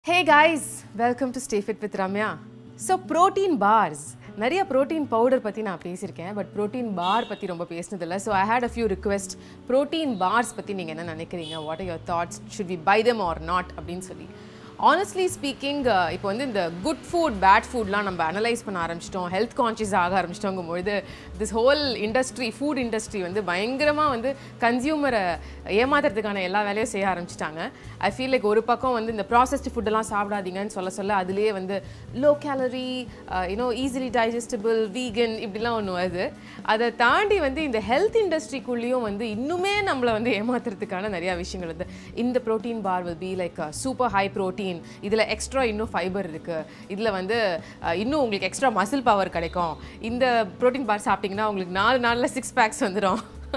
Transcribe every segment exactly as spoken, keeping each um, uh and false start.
Hey guys, welcome to Stay Fit with Ramya. So protein bars. நிறைய protein powder பத்தி நான் பேசியிருக்கேன் but protein bar பத்தி ரொம்ப பேசினதில்லை. So I had a few requests. Protein bars பத்தி நீங்க என்ன நினைக்கிறீங்க? What are your thoughts? Should we buy them or not? அப்படின்னு சொல்லி honestly speaking இப்போ வந்து இந்த குட் ஃபுட் பேட் ஃபுட்லாம் நம்ம அனலைஸ் பண்ண ஆரம்பிச்சிட்டோம், ஹெல்த் கான்ஷியஸ் ஆக ஆரம்பிச்சிட்டோங்கும்போது this whole industry food industry வந்து பயங்கரமாக வந்து கன்சியூமரை ஏமாத்துறதுக்கான எல்லா வேலையும் செய்ய ஆரம்பிச்சிட்டாங்க. ஐ ஃபீல் லைக் ஒரு பக்கம் வந்து இந்த ப்ராசஸ்டு ஃபுட்டெல்லாம் சாப்பிடாதீங்கன்னு சொல்ல சொல்ல அதுலேயே வந்து low calorie you know easily digestible vegan இப்படிலாம் ஒன்று வருது. அதை தாண்டி வந்து இந்த ஹெல்த் இண்டஸ்ட்ரிக்குள்ளேயும் வந்து இன்னுமே நம்மளை வந்து ஏமாத்துறதுக்கான நிறையா விஷயங்கள் வந்து இந்த protein bar will be like super high protein, இதில் எக்ஸ்ட்ரா இன்னும் ஃபைபர் இருக்குது, இதில் வந்து இன்னும் உங்களுக்கு எக்ஸ்ட்ரா மசில் பவர் கிடைக்கும், இந்த ப்ரோட்டீன் பார் சாப்பிட்டிங்கன்னா உங்களுக்கு நாலு நாளில் சிக்ஸ் பேக்ஸ் வந்துடும்.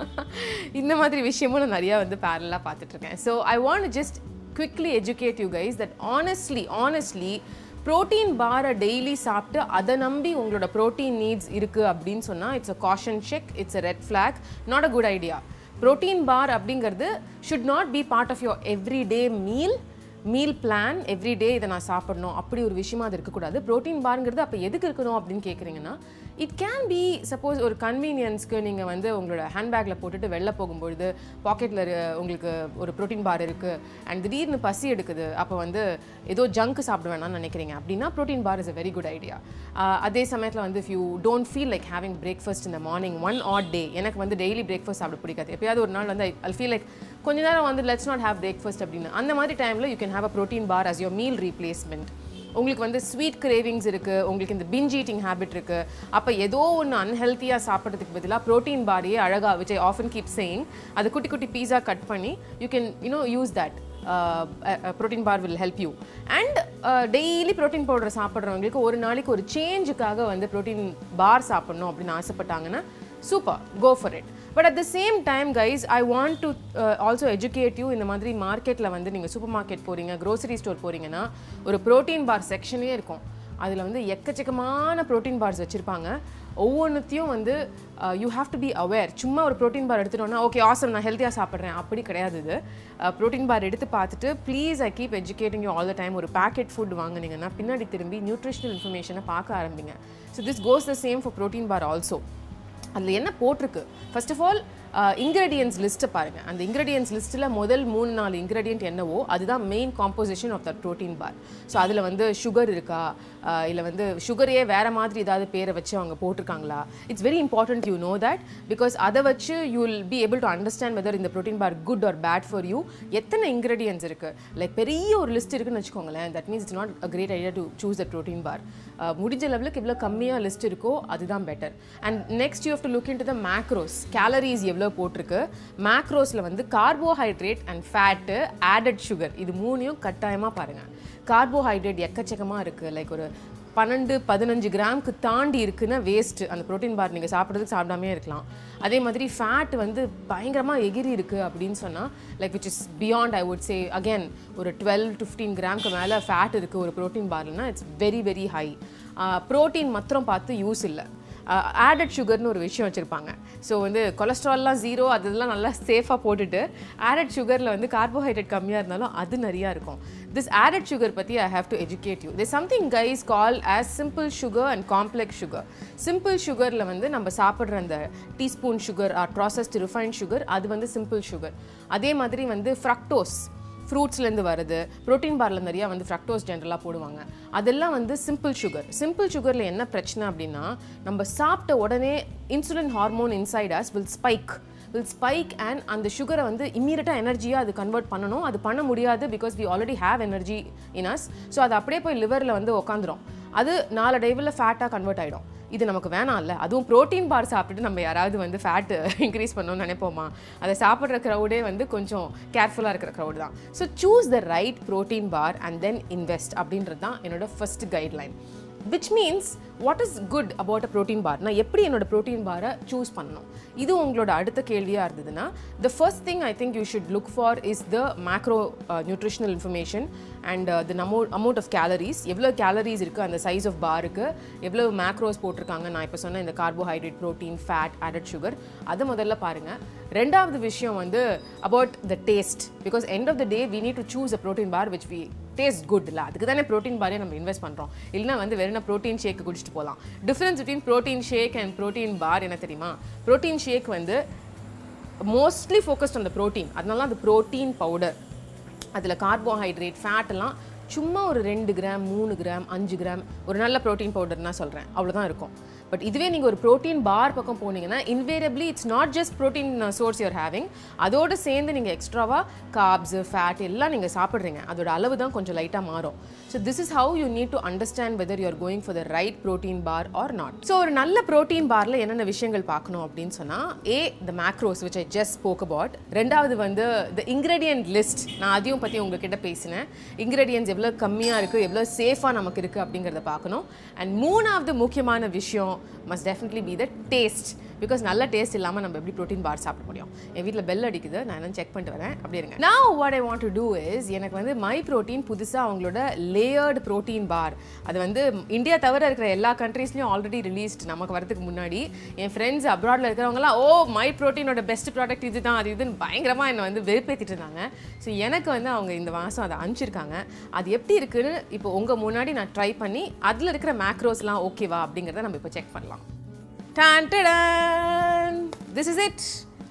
இந்த மாதிரி விஷயமும் நான் நிறையா வந்து பேரலாக பார்த்துட்ருக்கேன். So I want just quickly educate you guys that honestly honestly protein பாரை டெய்லி சாப்பிட்டு அதை நம்பி உங்களோட ப்ரோட்டீன் நீட்ஸ் இருக்குது அப்படின்னு சொன்னால் it's a caution check, it's a red flag, not a good idea. Protein bar அப்படிங்கிறது should not be part of your every day meal meal plan. Every day இதை நான் சாப்பிடணும் அப்படி ஒரு விஷயமா அது இருக்கக்கூடாது. ப்ரோட்டீன் பார்ங்கிறது அப்போ எதுக்கு இருக்கணும் அப்படின்னு கேட்குறீங்கன்னா, இட் கேன் பி சப்போஸ் ஒரு கன்வீனியன்ஸ்க்கு நீங்கள் வந்து உங்களோட ஹேண்ட்பேக்கில் போட்டுட்டு வெளில போகும்பொழுது பாக்கெட்டில் உங்களுக்கு ஒரு ப்ரோட்டீன் பார் இருக்குது அண்ட் திடீர்னு பசி எடுக்குது, அப்போ வந்து ஏதோ ஜங்க் சாப்பிட வேணாம்னு நினைக்கிறீங்க அப்படின்னா protein bar is a very good idea. அதே சமயத்தில் வந்து if you don't feel like having breakfast இந்த மார்னிங் ஒன் ஆட் டே, எனக்கு வந்து டெய்லி பிரேக்ஃபாஸ்ட் சாப்பிட பிடிக்காது, எப்பயாவது ஒரு நாள் வந்து ஐ ஃபீல் லைக் கொஞ்ச நேரம் வந்து லெட்ஸ் நாட் ஹேவ் பிரேக்ஃபாஸ்ட் அப்படின்னு, அந்த மாதிரி டைமில் you can have a protein bar as your meal replacement. உங்களுக்கு வந்து ஸ்வீட் கிரேவிங்ஸ் இருக்குது, உங்களுக்கு இந்த பிஞ்ச் ஈட்டிங் ஹேபிட் இருக்குது, அப்போ ஏதோ ஒன்று அன்ஹெல்த்தியாக சாப்பிட்றதுக்கு பதிலாக ப்ரோட்டீன் பாரையே அழகாக which I often keep saying அது குட்டி குட்டி பீஸா கட் பண்ணி you can you know use that protein bar will help you. And daily protein powder சாப்பிட்றவங்களுக்கு ஒரு நாளைக்கு ஒரு சேஞ்சுக்காக வந்து ப்ரோட்டீன் பார் சாப்பிட்ணும் அப்படின்னு ஆசைப்பட்டாங்கன்னா super, go for it. But at the same time guys I want to also educate you. இந்த மாதிரி மார்க்கெட்டில் வந்து நீங்கள் சூப்பர் மார்க்கெட் போகிறீங்க, க்ரோசரி ஸ்டோர் போகிறீங்கன்னா ஒரு ப்ரோட்டீன் பார் செக்ஷனே இருக்கும். அதில் வந்து எக்கச்சக்கமான ப்ரோட்டீன் பார்ஸ் வச்சுருப்பாங்க. ஒவ்வொன்றுத்தையும் வந்து you have to be aware. சும்மா ஒரு ப்ரோட்டீன் பார் எடுத்துட்டோன்னா ஓகே ஆசம் நான் ஹெல்த்தியாக சாப்பிட்றேன் அப்படி கிடையாது. இது ப்ரோட்டீன் பார் எடுத்து பார்த்துட்டு please I keep educating you all the time. ஒரு பேக்கெட் ஃபுட் வாங்கினீங்கன்னா பின்னாடி திரும்பி நியூட்ரிஷனல் இன்ஃபர்மேஷனை பார்க்க ஆரம்பிங்க. So this goes the same for protein bar also. அதில் என்ன போட்டிருக்கு, ஃபர்ஸ்ட் ஆஃப் ஆல் இன்க்ரீடியன்ஸ் லிஸ்ட்டை பாருங்கள். அந்த இன்க்ரீடியன்ஸ் லிஸ்ட்டில் முதல் மூணு நாலு இன்க்ரீடியன்ட் என்னவோ அதுதான் main composition of that protein bar. So அதில் வந்து சுகர் இருக்கா, இல்லை வந்து சுகரையே வேறு மாதிரி ஏதாவது பேரை வச்சு அவங்க போட்டிருக்காங்களா, it's very important you know that, because அதை வச்சு you will be able to understand whether இந்த protein bar good or bad for you. எத்தனை இன்க்ரீடியன்ஸ் இருக்குது, லைக் பெரிய ஒரு லிஸ்ட் இருக்குன்னு வச்சுக்கோங்களேன், that means it's not a great idea to choose the protein bar. முடிஞ்ச லெவலுக்கு எவ்வளோ கம்மியாக லிஸ்ட் இருக்கோ அதுதான் better. And next you have to look into the macros, calories எவ்வளோ போட்டிருக்கு. மேக்ரோஸில் வந்து carbohydrate and fat, added sugar, இது மூணையும் கட்டாயமாக பாருங்கள். கார்போஹைட்ரேட் எக்கச்சக்கமாக இருக்குது, லைக் ஒரு பன்னெண்டு பதினஞ்சு கிராமுக்கு தாண்டி இருக்குன்னா வேஸ்ட்டு. அந்த ப்ரோட்டீன் பார் நீங்கள் சாப்பிட்றதுக்கு சாப்பிடாமே இருக்கலாம். அதே மாதிரி ஃபேட் வந்து பயங்கரமாக எகிரி இருக்குது அப்படின்னு சொன்னால் like which is beyond I would say again ஒரு டுவெல் டு ஃபிஃப்டீன் கிராமுக்கு மேலே ஃபேட் இருக்குது ஒரு ப்ரோட்டீன் பார்லனா it's very very high. Protein மாத்திரம் பார்த்து யூஸ் இல்லை, ஆடட் சுகர்னு ஒரு விஷயம் வச்சுருப்பாங்க. ஸோ வந்து கொலஸ்ட்ரால்லாம் ஜீரோ அதெல்லாம் நல்லா சேஃபாக போட்டுட்டு ஆடட் சுகரில் வந்து கார்போஹைட்ரேட் கம்மியாக இருந்தாலும் அது நிறையா இருக்கும். திஸ் ஆடட் சுகர் பற்றி I have to educate you. There something guys call as simple sugar and complex sugar. Simple சுகரில் வந்து நம்ம சாப்பிட்ற அந்த teaspoon sugar or processed refined sugar அது வந்து சிம்பிள் சுகர். அதே மாதிரி வந்து ஃப்ரக்டோஸ் ஃப்ரூட்ஸ்லேருந்து வருது, ப்ரோட்டீன் பாரில் நிறையா வந்து ஃப்ரக்டோஸ் ஜென்ரலாக போடுவாங்க, அதெல்லாம் வந்து சிம்பிள் சுகர். சிம்பிள் சுகரில் என்ன பிரச்சனை அப்படின்னா நம்ம சாப்பிட்ட உடனே insulin hormone inside us will spike will spike and அந்த சுகரை வந்து இம்மீடியட்டாக எனர்ஜியாக அது கன்வெர்ட் பண்ணணும். அது பண்ண முடியாது because we already have energy in us. So அது அப்படியே போய் லிவரில் வந்து உட்காந்துரும், அது நாளடைவில் ஃபேட்டாக கன்வெர்ட் ஆகிடும். இது நமக்கு வேணாம் இல்லை. அதுவும் ப்ரோட்டீன் பார் சாப்பிட்டுட்டு நம்ம யாராவது வந்து ஃபேட்டு இன்க்ரீஸ் பண்ணணும்னு நினைப்போமா? அதை சாப்பிட்ற க்ரௌடே வந்து கொஞ்சம் கேர்ஃபுல்லாக இருக்கிற க்ரௌட் தான். So choose the right protein bar and then invest அப்படின்றது தான் என்னோட first guideline. which means what is good about a protein bar. நான் எப்படி என்னோட protein bar choose பண்ணணும், இது உங்களோட அடுத்த கேள்வியா இருந்ததுன்னா the first thing I think you should look for is the macro uh, nutritional information and the amount of calories, எவ்வளோ கேலரிஸ் இருக்குது அந்த சைஸ் ஆஃப் பாருக்கு, எவ்வளோ மேக்ரோஸ் போட்டிருக்காங்க, நான் இப்போ சொன்ன இந்த carbohydrate, protein, fat, added sugar, அதை முதல்ல பாருங்கள். ரெண்டாவது விஷயம் வந்து about the taste, because end of the day we need to choose a protein bar which we taste good. இல்லை அதுக்கு தானே ப்ரோட்டீன் பாரே நம்ம இன்வெஸ்ட் பண்ணுறோம். இல்லைனா வந்து வெறும் ப்ரோட்டீன் ஷேக் குடிச்சிட்டு போகலாம். Difference between protein shake and protein bar என்ன தெரியுமா? ப்ரோட்டீன் ஷேக் வந்து mostly focused on the protein, அதனால அது ப்ரோட்டீன் பவுடர். அதில் கார்போஹைட்ரேட், ஃபேட் எல்லாம் சும்மா ஒரு ரெண்டு கிராம் மூணு கிராம் அஞ்சு கிராம் ஒரு நல்ல ப்ரோட்டீன் பவுடர் நான் சொல்கிறேன், அவ்வளோதான் இருக்கும். பட் இதுவே நீங்கள் ஒரு ப்ரோட்டீன் பார் பக்கம் போனீங்கன்னா invariably it's not just protein source you're having, அதோடு சேர்ந்து நீங்கள் எக்ஸ்ட்ராவாக கார்ப்ஸு, ஃபேட் எல்லாம் நீங்கள் சாப்பிட்றீங்க. அதோட அளவு தான் கொஞ்சம் லைட்டாக மாறும். So this is how you need to understand whether you are going for the right protein bar or not. So ஒரு நல்ல ப்ரோட்டீன் பாரில் என்னென்ன விஷயங்கள் பார்க்கணும் அப்படின்னு சொன்னால், A the macros which I just spoke about. ரெண்டாவது வந்து த இன்க்ரீடியன்ட் லிஸ்ட், நான் அதையும் பற்றி உங்ககிட்ட பேசினேன். இன்க்ரீடியன்ஸ் எவ்வளோ கம்மியாக இருக்குது, எவ்வளோ சேஃபாக நமக்கு இருக்குது அப்படிங்கிறத பார்க்கணும். அண்ட் மூணாவது முக்கியமான விஷயம் must definitely be the taste, because நல்ல டேஸ்ட் இல்லாமல் நம்ம எப்படி ப்ரோட்டீன் பார் சாப்பிட முடியும்? என் வீட்டில் பெல் அடிக்குது, நான் என்ன செக் பண்ணிட்டு வரேன், அப்படி இருங்க. Now what I want to do is, எனக்கு வந்து மை ப்ரோட்டீன் புதுசாக அவங்களோட லேயர்டு ப்ரோட்டீன் பார், அது வந்து இந்தியா தவிர இருக்கிற எல்லா கண்ட்ரீஸ்லையும் ஆல்ரெடி ரிலீஸ்ட். நமக்கு வரதுக்கு முன்னாடி என் ஃப்ரெண்ட்ஸ் அப்ராடில் இருக்கிறவங்களாம் ஓ மை ப்ரோட்டீனோட பெஸ்ட் ப்ராடக்ட் இது தான், அது இதுன்னு பயங்கரமாக என்னை வந்து வெறுப்பேற்றிட்டு இருந்தாங்க. ஸோ எனக்கு வந்து அவங்க இந்த மாதம் அதை அனுப்பிச்சிருக்காங்க. அது எப்படி இருக்குன்னு இப்போ உங்கள் முன்னாடி நான் ட்ரை பண்ணி அதில் இருக்கிற மேக்ரோஸ்லாம் ஓகேவா அப்படிங்கிறத நம்ம இப்போ செக் பண்ணலாம். Tan -ta-dan! This is it.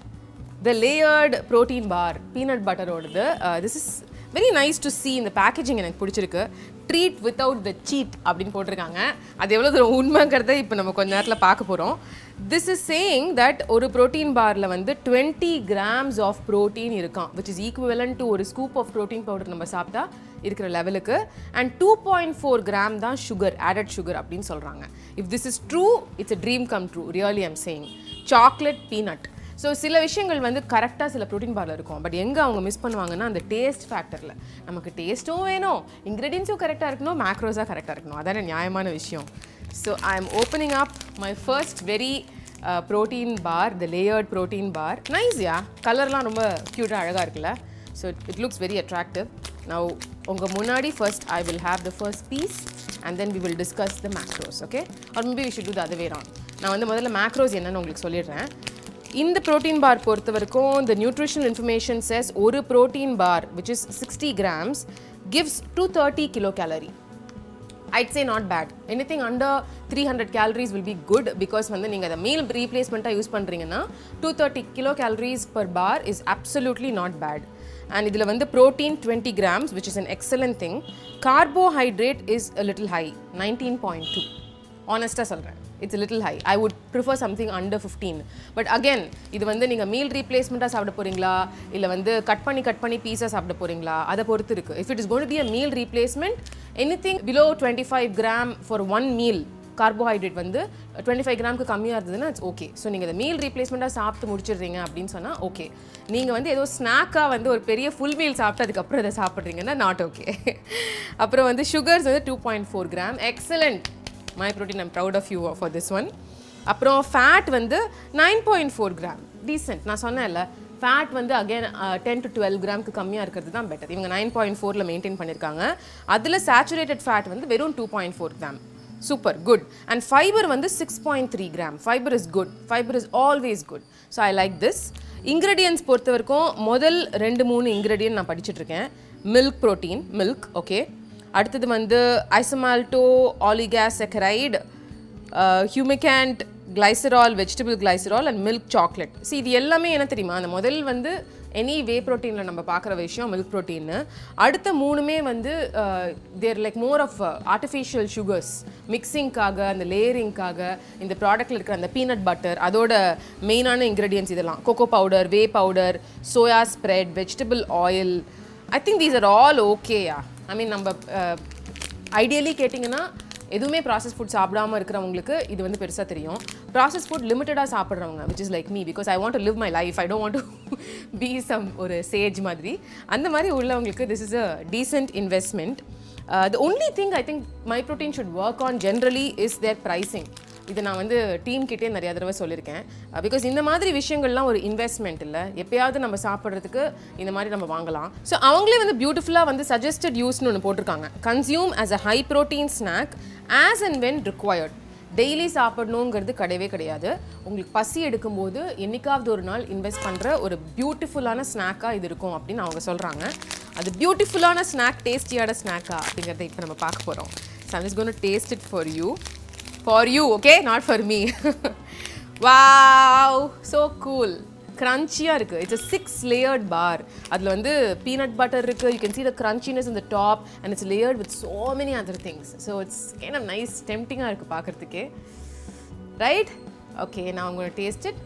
The layered protein bar, peanut butter ஓடுது. Uh, this is very nice to see. இந்த பேக்கேஜிங் எனக்கு பிடிச்சிருக்கு. ட்ரீட் வித்தவுட் த சீட் அப்படின்னு போட்டிருக்காங்க. அது எவ்வளோ தூரம் உண்மைங்கிறத இப்போ நம்ம கொஞ்ச நேரத்தில் பார்க்க போகிறோம். திஸ் இஸ் சேயிங் தட் ஒரு ப்ரோட்டீன் பாரில் வந்து டுவெண்ட்டி கிராம்ஸ் ஆஃப் ப்ரோட்டீன் இருக்கான், விச் இஸ் ஈக்குவலன்ட் டு ஒரு ஸ்கூப் ஆஃப் ப்ரோட்டீன் பவுடர் நம்ம சாப்பிட்டா இருக்கிற லெவலுக்கு. And two point four gram தான் சுகர், ஆடட் சுகர் அப்படின்னு சொல்கிறாங்க. If this is true, it's a dream come true. Really I'm saying chocolate peanut. So சில விஷயங்கள் வந்து கரெக்டாக சில ப்ரோட்டீன் பாரில் இருக்கும், பட் எங்கே அவங்க மிஸ் பண்ணுவாங்கன்னா அந்த டேஸ்ட் ஃபேக்டரில். நமக்கு டேஸ்ட்டும் வேணும், இன்க்ரீடியன்ஸும் கரெக்டாக இருக்கணும், மேக்ரோஸாக கரெக்டாக இருக்கணும். அதான நியாயமான விஷயம். So I am opening up my first very protein bar, the layered protein bar. நைஸ்யா, கலர்லாம் ரொம்ப க்யூட்டாக அழகாக இருக்குல்ல. So it looks very attractive. Now உங்கள் முன்னாடி first I will have the first piece and then we will discuss the macros, okay? Or maybe we should do the other way around. நான் வந்து முதல்ல மேக்ரோஸ் என்னன்னு உங்களுக்கு சொல்லிடுறேன். இந்த protein பார் பொறுத்த வரைக்கும் the nutritional information says ஒரு protein bar which is sixty grams gives two hundred thirty kilocalorie. I'd say not bad. Anything under three hundred calories will be good, because வந்து நீங்க the meal replacement யூஸ் பண்றீங்கன்னா two hundred thirty kilocalories per bar is absolutely not bad. And இதில் வந்து protein twenty grams, which is an excellent thing. Carbohydrate is a little high, nineteen point two. Honestly சொல்றேன், it's a little high. I would prefer something under fifteen. But again, இது வந்து நீங்க meal replacement சாப்பிட போறீங்களா இல்ல வந்து cut பண்ணி cut பண்ணி பீஸா சாப்பிட போறீங்களா அத பொறுத்து இருக்கு. If it is going to be a meal replacement, anything below twenty-five gram for one meal, carbohydrate வந்து twenty-five கிராமுக்கு கம்மியாக இருந்ததுன்னா இட்ஸ் ஓகே. ஸோ நீங்கள் இந்த மீல் ரீப்ளேஸ்மெண்ட்டாக சாப்பிட்டு முடிச்சிடுறீங்க அப்படின்னு சொன்னால் ஓகே. நீங்கள் வந்து ஏதோ ஸ்நாக்காக வந்து ஒரு பெரிய ஃபுல் மீல் சாப்பிட்டு அதுக்கப்புறம் இதை சாப்பிட்றீங்கன்னா நாட் ஓகே. அப்புறம் வந்து சுகர்ஸ் வந்து two point four gram excellent. My protein I'm proud of you for this one. அப்புறம் ஃபேட் வந்து nine point four gram decent. நான் சொன்னேன்ல, ஃபேட் வந்து அகேன் டென் டு டுவெல் கிராமுக்கு கம்மியாக இருக்கிறது தான் பெட்டர். இவங்க நைன் பாயிண்ட் ஃபோரில் மெயின்டைன் பண்ணியிருக்காங்க. அதில் சேச்சுரேட்டட் ஃபேட் வந்து வெறும் two point four gram. Super good. And fiber வந்து six point three gram. Fiber is good. Fiber is always good. So I like this. Ingredients பொறுத்த வரைக்கும் முதல் ரெண்டு மூணு ingredient நான் படிச்சிட்டு இருக்கேன். Milk protein, milk, okay. அடுத்தது வந்து isomalto oligosaccharide, uh, humectant glycerol, vegetable glycerol and milk chocolate. See, இது எல்லாமே என்ன தெரியுமா? அந்த முதல் வந்து எனி வே ப்ரோட்டீனில் நம்ம பார்க்குற விஷயம் மில்க் ப்ரோட்டீன்னு. அடுத்த மூணுமே வந்து there like more of artificial sugars மிக்சிங்காக, அந்த லேயரிங்காக இந்த ப்ராடக்ட்டில் இருக்கிற அந்த பீனட் பட்டர், அதோட மெயினான இன்க்ரீடியன்ஸ் இதெல்லாம் cocoa powder, whey powder, soya spread, vegetable oil. I think these are all ஓகேயா. ஐ மீன் நம்ம ஐடியலி கேட்டிங்கன்னா எதுவுமே ப்ராசஸ் ஃபுட் சாப்பிடாமல் இருக்கிறவங்களுக்கு இது வந்து பெருசாக தெரியும். ப்ராசஸ் ஃபுட் லிமிட்டடாக சாப்பிட்றவங்க, which is like me, because I want to live my life, I don't want to be some ஒரு சேஜ் மாதிரி. அந்த மாதிரி உள்ளவங்களுக்கு this is a decent investment. The only thing I think my protein should work on generally is their pricing. இதை நான் வந்து team கிட்டே நிறைய தடவை சொல்லியிருக்கேன். பிகாஸ் இந்த மாதிரி விஷயங்கள்லாம் ஒரு இன்வெஸ்ட்மெண்ட் இல்லை, எப்பயாவது நம்ம சாப்பிட்றதுக்கு இந்த மாதிரி நம்ம வாங்கலாம். ஸோ அவங்களே வந்து பியூட்டிஃபுல்லாக வந்து சஜஸ்டட் யூஸ்னு ஒன்று போட்டிருக்காங்க. Consume as a high protein snack as and when required. Daily சாப்பிடணுங்கிறது கிடையவே கிடையாது. உங்களுக்கு பசி எடுக்கும்போது என்னைக்காவது ஒரு நாள் இன்வெஸ்ட் பண்ணுற ஒரு பியூட்டிஃபுல்லான ஸ்நாக்காக இது இருக்கும் அப்படின்னு அவங்க சொல்கிறாங்க. அது பியூட்டிஃபுல்லான ஸ்நாக், டேஸ்டியான ஸ்நாக்கா அப்படிங்கிறத இப்போ நம்ம பார்க்க போகிறோம். So I'm just going to taste it for you. For you, okay? Not for me. Wow! So cool. Crunchy-ஆ இருக்கு. It's a six layered bar. அதில் வந்து peanut butter இருக்கு. You can see the crunchiness in the top and it's layered with so many other things. So it's kind of nice, tempting-ஆ இருக்கு பார்க்கறதுக்கே. Right? Okay, now I'm going to taste it.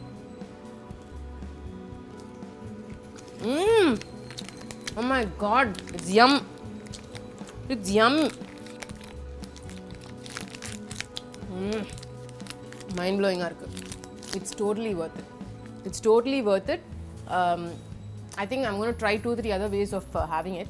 Mmm! Oh my god, it's yum. It's yum. Mm. Mind blowing arku. It's totally worth it. It's totally worth it. Um, I think I'm going to try two three other ways of uh, having it.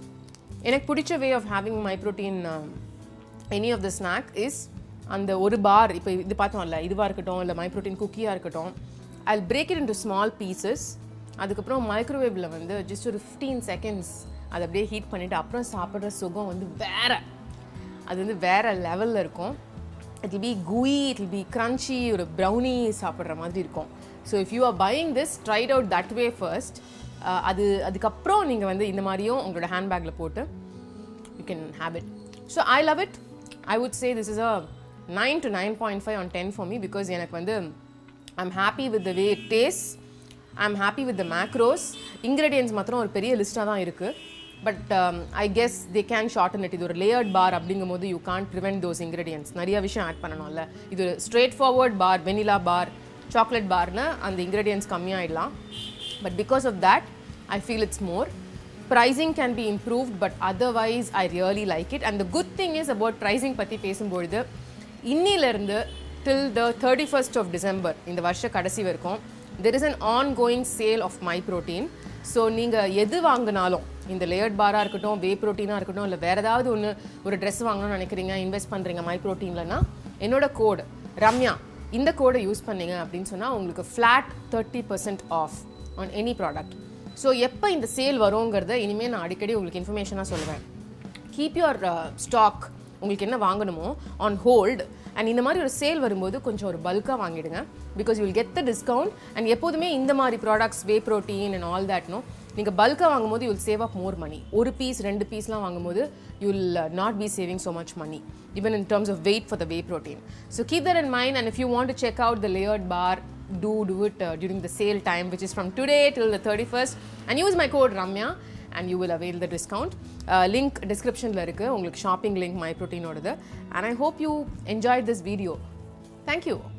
எனக்கு பிடிச்ச way of having my protein uh, any of the snack is அந்த ஒரு பார். இப்போ இது பார்த்தோம்ல, இதுவாக இருக்கட்டும் இல்லை மை ப்ரோட்டீன் குக்கியாக இருக்கட்டும், I'll break it into small pieces. அதுக்கப்புறம் மைக்ரோவேவில் வந்து ஜஸ்ட் ஒரு ஃபிஃப்டீன் செகண்ட்ஸ் அதை அப்படியே ஹீட் பண்ணிவிட்டு அப்புறம் சாப்பிட்ற சுகம் வந்து வேறு, அது வந்து வேறு லெவலில் இருக்கும். It will be gooey, it will be crunchy, ஒரு brownie சாப்பிட்ற மாதிரி இருக்கும். So if you are buying this, try it out that way first. அது அதுக்கப்புறம் நீங்கள் வந்து இந்த மாதிரியும் உங்களோட ஹேண்ட்பேக்கில் போட்டு you can have it. So I love it. I would say this is a nine to nine point five on ten for me because எனக்கு வந்து I'm happy with the way it tastes. I'm happy with the macros. Ingredients மாத்திரம் ஒரு பெரிய லிஸ்ட்டாக தான் இருக்குது. But um, I guess they can shorten it. இது ஒரு layered bar அப்படிங்கும்போது you can't prevent those ingredients. நிறைய விஷயம் ஆட் பண்ணணும்ல. இது ஒரு straight forward bar, vanilla bar, chocolate barனா அந்த ingredients கம்மியாயிடலாம். But because of that, I feel it's more. Pricing can be improved, but otherwise I really like it. And the good thing is about pricing பற்றி பேசும்பொழுது இன்னிலிருந்து till the thirty-first of December இந்த வருஷ கடைசி வரைக்கும் there is an ongoing sale of my protein. So நீங்கள் எது வாங்கினாலும், இந்த லேயர்ட் பாராக இருக்கட்டும், வே ப்ரோட்டீனாக இருக்கட்டும், இல்லை வேறு ஏதாவது ஒன்று ஒரு ட்ரெஸ் வாங்கணும்னு நினைக்கிறீங்க, இன்வெஸ்ட் பண்ணுறீங்க மை ப்ரோட்டீன்லனா, என்னோட கோடு ரம்யா, இந்த கோடை யூஸ் பண்ணீங்க அப்படின்னு சொன்னால் உங்களுக்கு flat thirty percent off on any product. So எப்போ இந்த சேல் வருங்கிறத இனிமேல் நான் அடிக்கடி உங்களுக்கு இன்ஃபர்மேஷனாக சொல்லுவேன். கீப் யுவர் ஸ்டாக், உங்களுக்கு என்ன வாங்கணுமோ ஆன் ஹோல்டு. அண்ட் இந்த மாதிரி ஒரு சேல் வரும்போது கொஞ்சம் ஒரு பல்காக வாங்கிடுங்க because you will get the discount. And எப்போதுமே இந்த மாதிரி products, whey protein and all தேட்னோ, நீங்கள் பல்காக வாங்கும்போது you will save up more money. ஒரு பீஸ் ரெண்டு பீஸ்லாம் வாங்கும்போது you will not be saving so much money even in terms of weight for the whey protein. So keep that in mind. And if you want to check out the layered bar, do do it uh, during the sale time, which is from today till the thirty-first, and use my code Ramya and you will avail the discount. Uh, link description la irukku, ungalku shopping link my protein odudhu. And I hope you enjoyed this video. Thank you.